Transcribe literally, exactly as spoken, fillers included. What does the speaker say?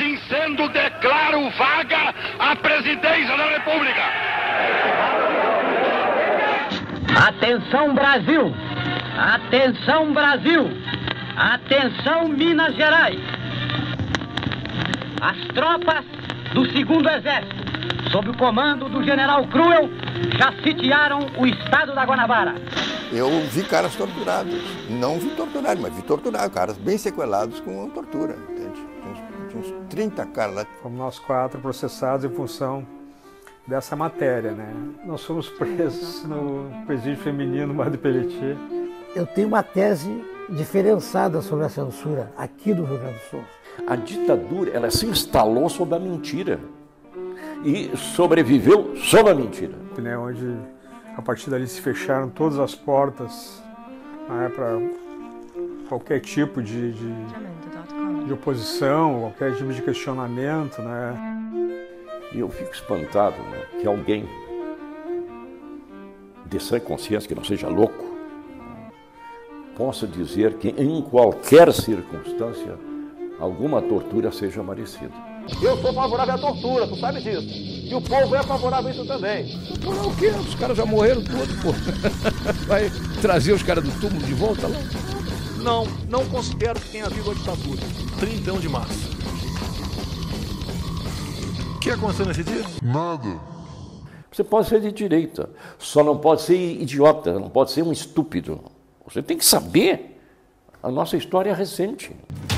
Assim sendo, declaro vaga a presidência da República. Atenção, Brasil! Atenção, Brasil! Atenção, Minas Gerais! As tropas do segundo Exército, sob o comando do general Cruel, já sitiaram o estado da Guanabara. Eu vi caras torturados. Não vi torturados, mas vi torturados. Caras bem sequelados com tortura, entende? Tinha uns, tinha uns trinta caras lá. Fomos nós quatro processados em função dessa matéria, né? Nós fomos presos no presídio feminino Mar de Peletier. Eu tenho uma tese diferenciada sobre a censura aqui do Rio Grande do Sul. A ditadura, ela se instalou sob a mentira e sobreviveu sob a mentira. Né, onde a partir dali se fecharam todas as portas, né, para qualquer tipo de, de, de oposição, qualquer tipo de questionamento, né? E eu fico espantado, né, que alguém de sã consciência, que não seja louco, possa dizer que em qualquer circunstância alguma tortura seja merecida. Eu sou favorável à tortura, tu sabe disso. E o povo é favorável a isso também. Torturar o quê? Os caras já morreram todos, pô. Vai trazer os caras do túmulo de volta lá? Não, não considero que tenha havido a ditadura. trinta de março. O que aconteceu nesse dia? Nada. Você pode ser de direita, só não pode ser idiota, não pode ser um estúpido. Você tem que saber a nossa história recente.